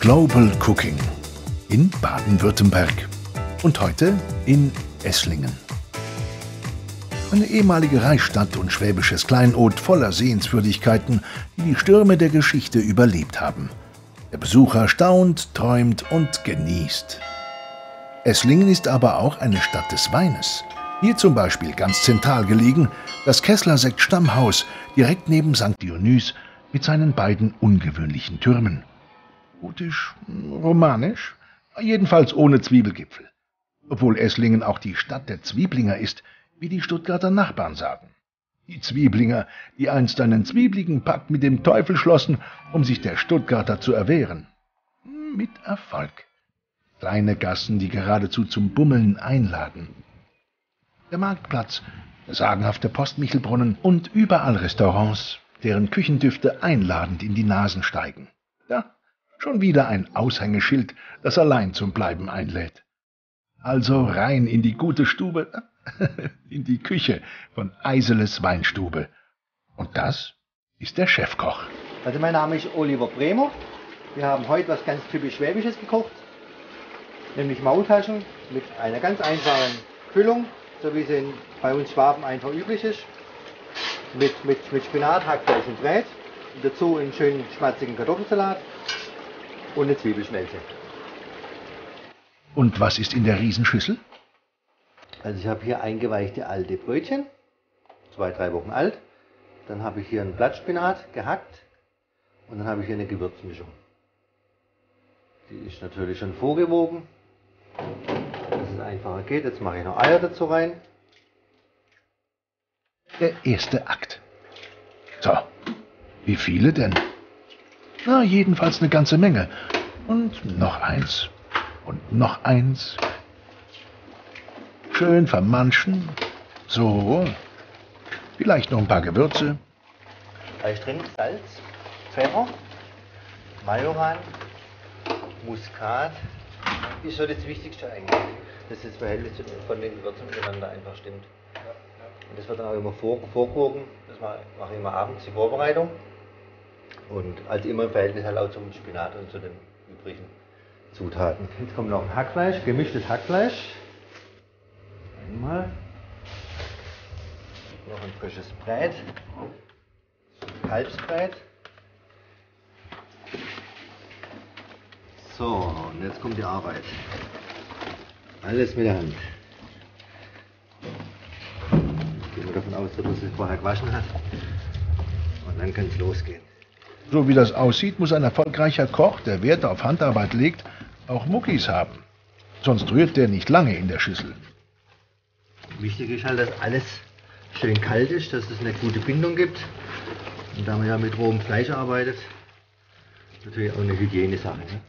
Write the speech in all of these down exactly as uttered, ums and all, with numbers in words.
Global Cooking in Baden-Württemberg und heute in Esslingen. Eine ehemalige Reichsstadt und schwäbisches Kleinod voller Sehenswürdigkeiten, die die Stürme der Geschichte überlebt haben. Der Besucher staunt, träumt und genießt. Esslingen ist aber auch eine Stadt des Weines. Hier zum Beispiel ganz zentral gelegen das Kessler Sekt Stammhaus direkt neben Sankt Dionys mit seinen beiden ungewöhnlichen Türmen. Gotisch, romanisch, jedenfalls ohne Zwiebelgipfel. Obwohl Esslingen auch die Stadt der Zwieblinger ist, wie die Stuttgarter Nachbarn sagen. Die Zwieblinger, die einst einen zwiebligen Pakt mit dem Teufel schlossen, um sich der Stuttgarter zu erwehren. Mit Erfolg. Kleine Gassen, die geradezu zum Bummeln einladen. Der Marktplatz, der sagenhafte Postmichelbrunnen und überall Restaurants, deren Küchendüfte einladend in die Nasen steigen. Ja, schon wieder ein Aushängeschild, das allein zum Bleiben einlädt. Also rein in die gute Stube, in die Küche von Eiseles Weinstube. Und das ist der Chefkoch. Also mein Name ist Oliver Bremer. Wir haben heute was ganz typisch Schwäbisches gekocht, nämlich Maultaschen mit einer ganz einfachen Füllung, so wie sie bei uns Schwaben einfach üblich ist, mit, mit, mit Spinat, Hackfleisch und Brät, und dazu einen schönen schmatzigen Kartoffelsalat und eine Zwiebelschmelze. Und was ist in der Riesenschüssel? Also ich habe hier eingeweichte alte Brötchen, zwei, drei Wochen alt. Dann habe ich hier einen Blattspinat gehackt und dann habe ich hier eine Gewürzmischung. Die ist natürlich schon vorgewogen, dass es einfacher geht. Jetzt mache ich noch Eier dazu rein. Der erste Akt. So, wie viele denn? Na, jedenfalls eine ganze Menge. Und noch eins. Und noch eins. Schön vermanschen. So. Vielleicht noch ein paar Gewürze. Da ist drin Salz, Pfeffer, Majoran, Muskat. Ist so das Wichtigste eigentlich, dass das Verhältnis von den Gewürzen miteinander einfach stimmt. Und das wird dann auch immer vor, vorgewogen. Das mache ich immer abends die Vorbereitung. Und also immer im Verhältnis halt auch zum Spinat und zu den übrigen Zutaten. Jetzt kommt noch ein Hackfleisch, gemischtes Hackfleisch. Einmal. Noch ein frisches Brät. Kalbsbrät. So, und jetzt kommt die Arbeit. Alles mit der Hand. Gehen wir davon aus, dass man es vorher gewaschen hat. Und dann kann es losgehen. So wie das aussieht, muss ein erfolgreicher Koch, der Wert auf Handarbeit legt, auch Muckis haben. Sonst rührt der nicht lange in der Schüssel. Wichtig ist halt, dass alles schön kalt ist, dass es eine gute Bindung gibt. Und da man ja mit rohem Fleisch arbeitet, ist natürlich auch eine Hygienesache. Ne?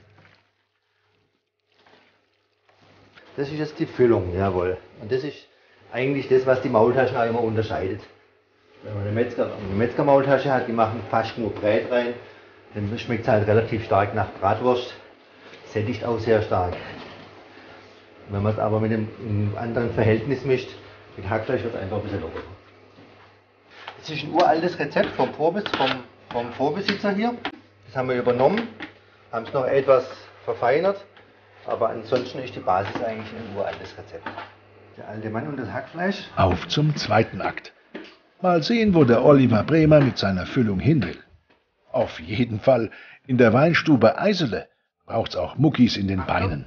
Das ist jetzt die Füllung, jawohl. Und das ist eigentlich das, was die Maultaschen auch immer unterscheidet. Wenn man eine, Metzger, eine Metzgermaultasche hat, die machen fast nur Brät rein, dann schmeckt es halt relativ stark nach Bratwurst, sättigt auch sehr stark. Wenn man es aber mit einem, einem anderen Verhältnis mischt, mit Hackfleisch wird es einfach ein bisschen lockerer. Das ist ein uraltes Rezept vom, Vorbes, vom, vom Vorbesitzer hier. Das haben wir übernommen, haben es noch etwas verfeinert, aber ansonsten ist die Basis eigentlich ein uraltes Rezept. Der alte Mann und das Hackfleisch. Auf zum zweiten Akt. Mal sehen, wo der Oliver Bremer mit seiner Füllung hin will. Auf jeden Fall, in der Weinstube Eisele braucht's auch Muckis in den Beinen.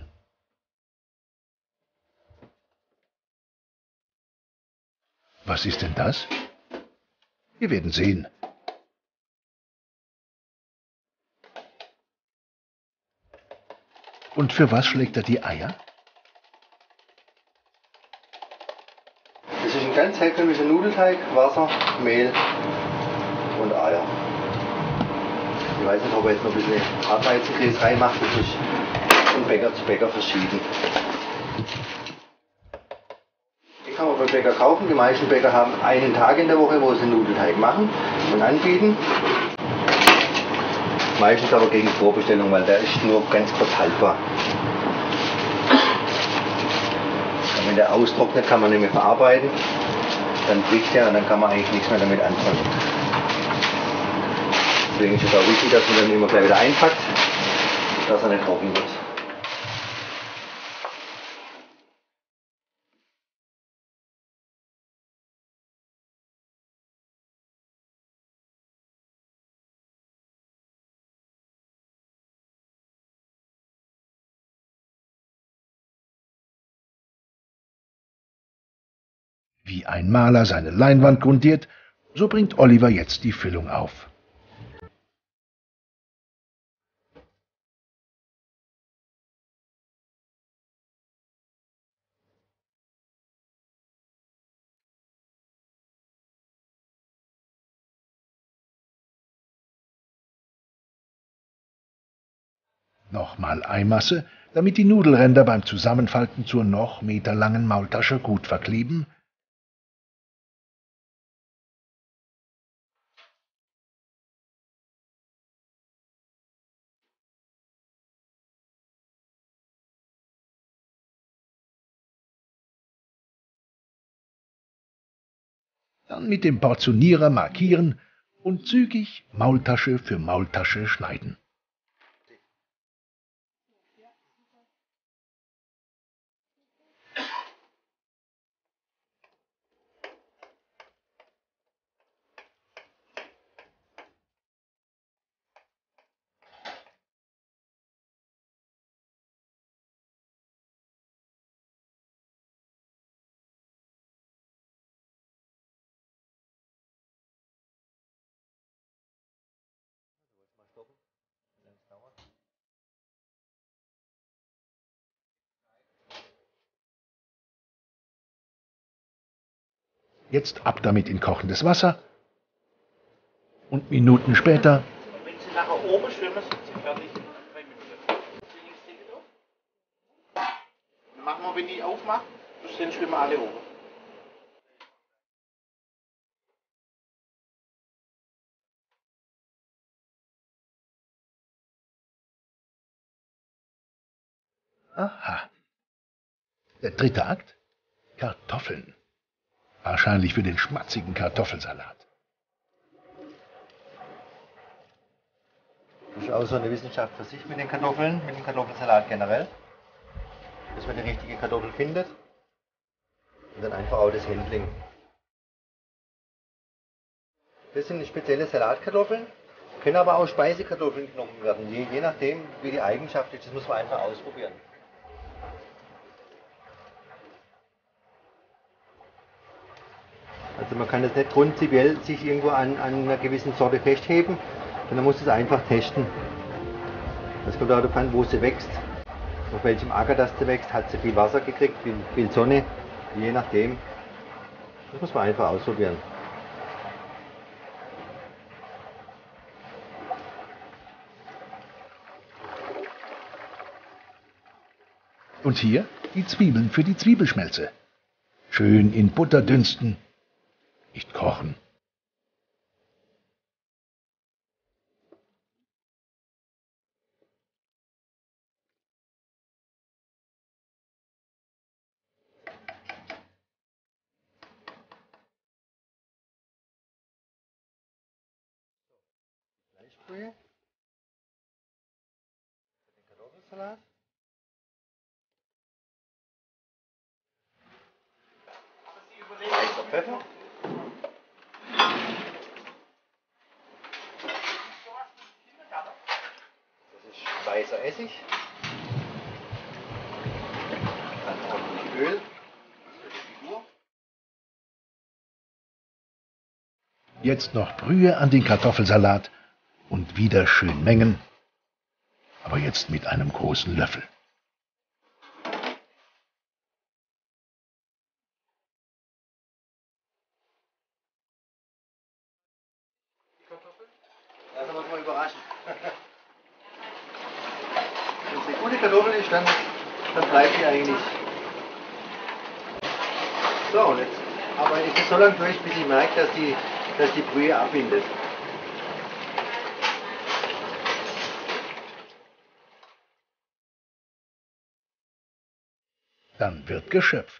Was ist denn das? Wir werden sehen. Und für was schlägt er die Eier? Das ist ein ganz herkömmlicher Nudelteig, Wasser, Mehl und Eier. Ich weiß nicht, ob er jetzt noch ein bisschen Hartweizenkäse reinmacht, das ist von Bäcker zu Bäcker verschieden. Die kann man beim Bäcker kaufen. Die meisten Bäcker haben einen Tag in der Woche, wo sie Nudelteig machen und anbieten. Meistens aber gegen Vorbestellung, weil der ist nur ganz kurz haltbar. Und wenn der austrocknet, kann man nicht mehr verarbeiten. Dann bricht er und dann kann man eigentlich nichts mehr damit anfangen. Deswegen ist es auch wichtig, dass man dann immer gleich wieder einpackt. dass er nicht trocken wird. Wie ein Maler seine Leinwand grundiert, so bringt Oliver jetzt die Füllung auf. Nochmal Eimasse, damit die Nudelränder beim Zusammenfalten zur noch meterlangen Maultasche gut verkleben. Dann mit dem Portionierer markieren und zügig Maultasche für Maultasche schneiden. Jetzt ab damit in kochendes Wasser und Minuten später. Wenn Sie nachher oben schwimmen, sind Sie fertig in drei Minuten. Dann machen wir, wenn ich aufmache, dann schwimmen alle oben. Aha. Der dritte Akt? Kartoffeln. Wahrscheinlich für den schmatzigen Kartoffelsalat. Das ist auch so eine Wissenschaft für sich mit den Kartoffeln, mit dem Kartoffelsalat generell. Dass man die richtige Kartoffel findet. Und dann einfach auch das Handling. Das sind spezielle Salatkartoffeln, können aber auch Speisekartoffeln genommen werden, je, je nachdem wie die Eigenschaft ist, das muss man einfach ausprobieren. Also man kann das nicht prinzipiell sich irgendwo an, an einer gewissen Sorte festheben, sondern man muss es einfach testen. Das kommt auch darauf an, wo sie wächst, auf welchem Acker das sie wächst, hat sie viel Wasser gekriegt, viel, viel Sonne, je nachdem. Das muss man einfach ausprobieren. Und hier die Zwiebeln für die Zwiebelschmelze. Schön in Butter dünsten, nicht kochen. Fleischbrühe. Den Kartoffelsalat. Weißer Pfeffer. Das ist weißer Essig. Dann ordentlich Öl. Das für die Figur. Jetzt noch Brühe an den Kartoffelsalat und wieder schön mengen, aber jetzt mit einem großen Löffel. Lassen wir uns mal überraschen. Wenn es eine gute Kartoffel ist, dann, dann bleibt die eigentlich. So, und jetzt arbeite ich das so lange durch, bis ich merke, dass die, dass die Brühe abbindet. Dann wird geschöpft.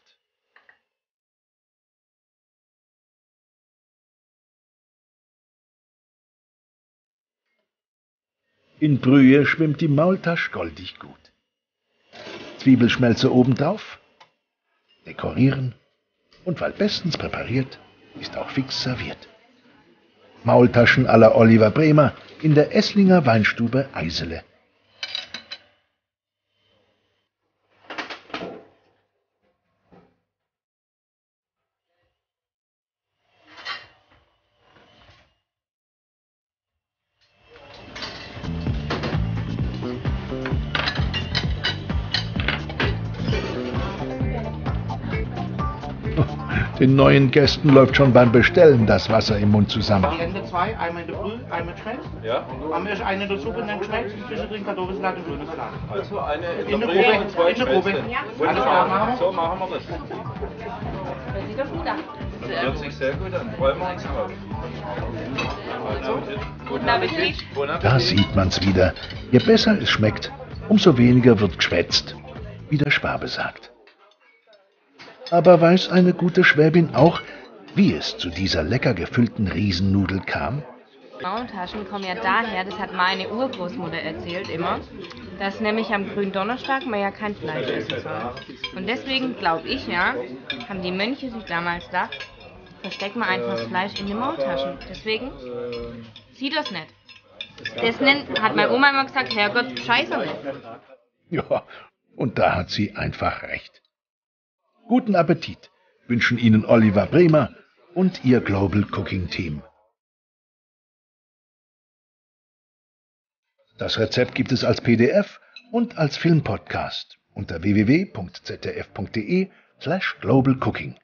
In Brühe schwimmt die Maultasch goldig gut. Zwiebelschmelze obendrauf, dekorieren und weil bestens präpariert, ist auch fix serviert. Maultaschen à la Oliver Bremer in der Esslinger Weinstube Eisele. Den neuen Gästen läuft schon beim Bestellen das Wasser im Mund zusammen. Variante zwei, einmal in der Brühe, einmal geschmeckt. Ja. Haben wir eine in der Suppe, dann geschmeckt, zwischendrin Kartoffelsalat und Grünsalat. Also eine in In der der Brühe Probe, und zwei in der Probe. Schmelzen. Ja. Alles Wunderbar. klar, machen wir. So machen wir das. Das sieht doch gut aus. Das hört sich sehr gut an. Freuen wir uns drauf. Guten Appetit. Guten Appetit. Da sieht man's wieder. Je besser es schmeckt, umso weniger wird geschwätzt, wie der Schwabe sagt. Aber weiß eine gute Schwäbin auch, wie es zu dieser lecker gefüllten Riesennudel kam? Maultaschen kommen ja daher, das hat meine Urgroßmutter erzählt immer, dass nämlich am Gründonnerstag man ja kein Fleisch essen soll. Und deswegen glaube ich ja, haben die Mönche sich damals gedacht, versteckt man einfach das Fleisch in die Maultaschen. Deswegen sieht das nicht. Das nennt, hat meine Oma immer gesagt, Herrgott, scheiße nicht. Ja, und da hat sie einfach recht. Guten Appetit wünschen Ihnen Oliver Bremer und Ihr Global Cooking Team. Das Rezept gibt es als P D F und als Filmpodcast unter w w w punkt z d f punkt d e slash global cooking.